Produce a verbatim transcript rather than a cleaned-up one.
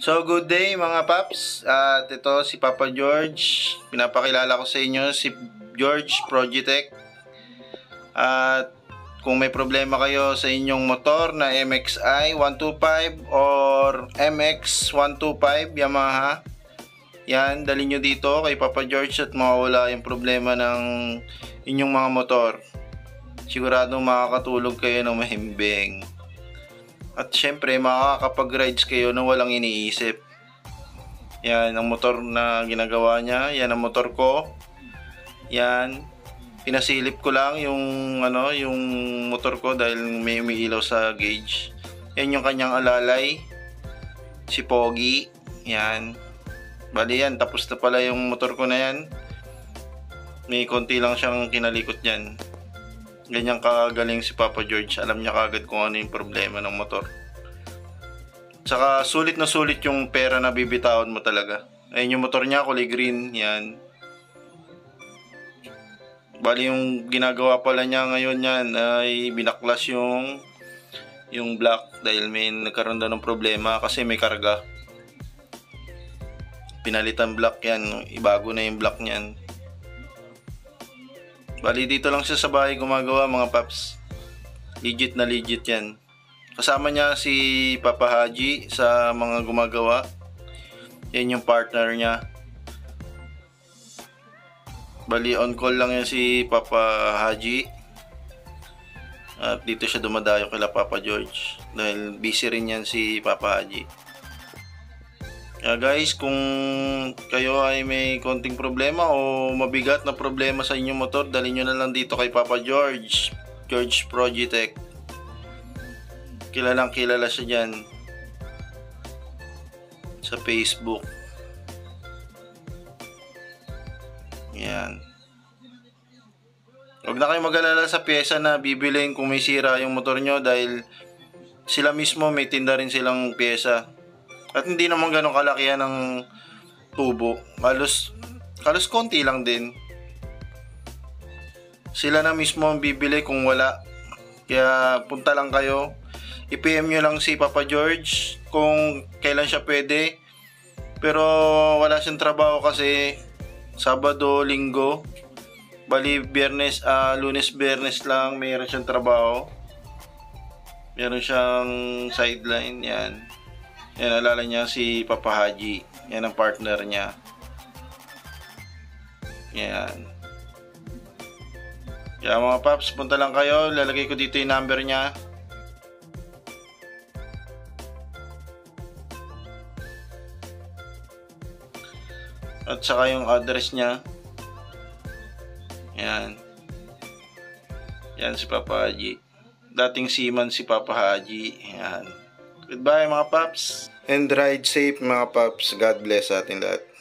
So, good day mga paps. At ito si Papa George. Pinapakilala ko sa inyo si George Progitech. At kung may problema kayo sa inyong motor na M X I one twenty-five or M X one twenty-five Yamaha, yan, dali nyo dito kay Papa George at mawawala yung problema ng inyong mga motor. Siguradong makakatulog kayo ng mahimbing. At syempre, makakapag-rides kayo na walang iniisip. Yan, ang motor na ginagawa niya. Yan ang motor ko. Yan. Pinasilip ko lang yung, ano, yung motor ko dahil may umiilaw sa gauge. Yan yung kanyang alalay. Si Pogi. Yan. Bali yan, tapos na pala yung motor ko na yan. May konti lang siyang kinalikot yan. Ganyan kagaling si Papa George. Alam niya kagad kung ano yung problema ng motor. Tsaka sulit na sulit yung pera na bibitawan mo talaga. Ayun yung motor niya, kulay green. Yan. Bali yung ginagawa pala niya ngayon yan ay binaklas yung yung black dahil may nagkaroon daw ng problema kasi may karga. Pinalitan black yan. Ibago na yung black niyan. Bali dito lang siya sa bahay gumagawa mga paps. Legit na legit yan. Kasama niya si Papa Haji sa mga gumagawa. Yan yung partner niya. Bali on call lang yan si Papa Haji. At dito siya dumadayo kila Papa George. Dahil busy rin yan si Papa Haji. Kaya guys, kung kayo ay may konting problema o mabigat na problema sa inyong motor, dali nyo na lang dito kay Papa George. George Progitech. Kilalang kilala siya dyan sa Facebook. Yan. Huwag na kayo mag-alala sa pyesa na bibilhin kung may sira yung motor nyo dahil sila mismo may tinda rin silang pyesa. At hindi naman ganun kalakihan ng tubo. Halos, halos konti lang din. Sila na mismo ang bibili kung wala. Kaya punta lang kayo. I-P M nyo lang si Papa George kung kailan siya pwede. Pero wala siyang trabaho kasi Sabado, Linggo. Bali, Biyernes, uh, Lunes, Biyernes lang mayroon siyang trabaho. Meron siyang sideline. Yan. Yan, alala niya si Papa Haji. Yan ang partner niya. Yan. Kaya mga paps, punta lang kayo. Lalagay ko dito yung number niya. At saka yung address niya. Yan. Yan si Papa Haji. Dating seaman si Papa Haji. Yan. Goodbye mga paps. And ride safe mga paps. God bless sa ating lahat.